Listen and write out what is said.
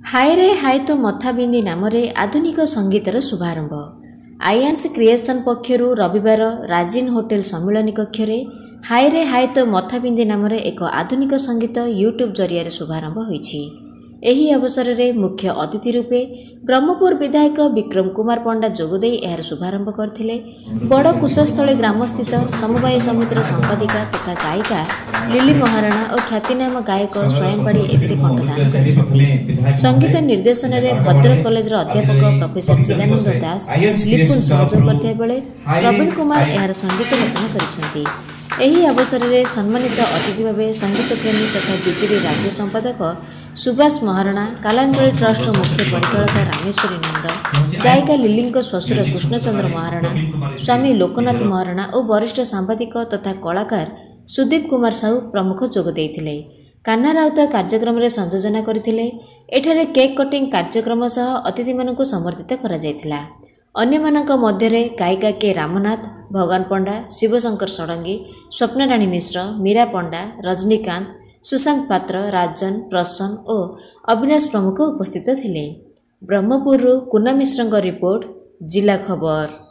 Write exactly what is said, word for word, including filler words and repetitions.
ହାୟ ରେ ହାୟ ତ ମଥା ବିନ୍ଧି ନାମରେ ଆଧୁନିକ ସଙ୍ଗୀତର ଶୁଭାରମ୍ଭ। ଆୟାନ୍ସ କ୍ରିଏସନ୍ ପକ୍ଷରୁ ରବିବାର ରାଜିନ୍ ହୋଟେଲ ସମ୍ମିଳନୀ କକ୍ଷରେ ହାୟ ରେ ହାୟ ତ ମଥା ବିନ୍ଧି ନାମରେ ଏକ ଆଧୁନିକ ସଙ୍ଗୀତ ୟୁଟ୍ୟୁବ୍ ଜରିଆରେ ଶୁଭାରମ୍ଭ ହୋଇଛି। ଏହି ଅବସରରେ ମୁଖ୍ୟ ଅତିଥି ରୂପେ ବ୍ରହ୍ମପୁର ବିଧାୟକ ବିକ୍ରମ କୁମାର ପଣ୍ଡା ଯୋଗଦେଇ ଏହାର ଶୁଭାରମ୍ଭ କରିଥିଲେ। ବଡ଼ କୁଶସ୍ଥଳୀ ଗ୍ରାମସ୍ଥିତ ସମବାୟ ସମିତିର ସମ୍ପାଦିକା ତଥା ଗାୟିକା ଲିଲି ମହାରଣା ଓ ଖ୍ୟାତିନାମ ଗାୟକ ସ୍ୱୟଂ ପାଢ଼ୀ ଏଥିରେ କଣ୍ଠଦାନ କରିଛନ୍ତି। ସଙ୍ଗୀତ ନିର୍ଦ୍ଦେଶନରେ ଭଦ୍ରକ କଲେଜର ଅଧ୍ୟାପକ ପ୍ରଫେସର ଚିଦାନନ୍ଦ ଦାସ ଲିପୁନ୍ ସହଯୋଗ କରିଥିବା ବେଳେ ପ୍ରବୀଣ କୁମାର ଏହାର ସଙ୍ଗୀତ ରଚନା କରିଛନ୍ତି। ଏହି ଅବସରରେ ସମ୍ମାନିତ ଅତିଥି ଭାବେ ସଙ୍ଗୀତ ପ୍ରେମୀ ତଥା ବିଜେଡି ରାଜ୍ୟ ସମ୍ପାଦକ ସୁବାସ ମହାରଣା, କାଲାଞ୍ଜଳି ଟ୍ରଷ୍ଟର ମୁଖ୍ୟ ପରିଚାଳକ ରାମେଶ୍ୱରୀ ନନ୍ଦ, ଗାୟିକା ଲିଲିଙ୍କ ଶ୍ୱଶୁର କୃଷ୍ଣଚନ୍ଦ୍ର ମହାରଣା, ସ୍ୱାମୀ ଲୋକନାଥ ମହାରଣା ଓ ବରିଷ୍ଠ ସାମ୍ବାଦିକ ତଥା କଳାକାର ସୁଦୀପ କୁମାର ସାହୁ ପ୍ରମୁଖ ଯୋଗ ଦେଇଥିଲେ। କାହ୍ନା ରାଉତ କାର୍ଯ୍ୟକ୍ରମରେ ସଂଯୋଜନା କରିଥିଲେ। ଏଠାରେ କେକ୍ କଟିଂ କାର୍ଯ୍ୟକ୍ରମ ସହ ଅତିଥିମାନଙ୍କୁ ସମ୍ବର୍ଦ୍ଧିତ କରାଯାଇଥିଲା। ଅନ୍ୟମାନଙ୍କ ମଧ୍ୟରେ ଗାୟିକା କେ ରାମନାଥ, ଭଗବାନ ପଣ୍ଡା, ଶିବଶଙ୍କର ଷଡ଼ଙ୍ଗୀ, ସ୍ୱପ୍ନାରାଣୀ ମିଶ୍ର, ମୀରା ପଣ୍ଡା, ରଜନୀକାନ୍ତ, ସୁଶାନ୍ତ ପାତ୍ର, ରାଜନ, ପ୍ରସନ୍ନ ଓ ଅବିନାଶ ପ୍ରମୁଖ ଉପସ୍ଥିତ ଥିଲେ। ବ୍ରହ୍ମପୁରରୁ କୁନା ମିଶ୍ରଙ୍କ ରିପୋର୍ଟ, ଜିଲ୍ଲା ଖବର।